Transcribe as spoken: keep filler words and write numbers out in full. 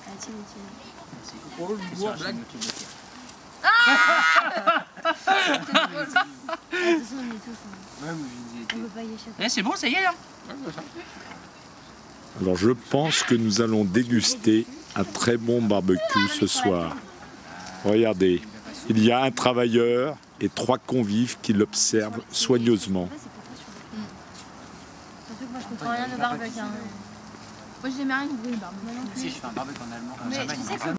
Ah, tiens, tiens. Oh, le bois, blague. Ah, attention, on est tous. Ouais, moi, j'ai On peut pas y échapper. Eh, c'est bon, ça y est là. Alors je pense que nous allons déguster un très bon barbecue ce soir. Regardez, il y a un travailleur et trois convives qui l'observent soigneusement. Surtout que moi je comprends rien au barbecue. Hein. Moi j'ai jamais rien de barbecue. Si je fais un barbecue en allemand, en Mais Allemagne, tu sais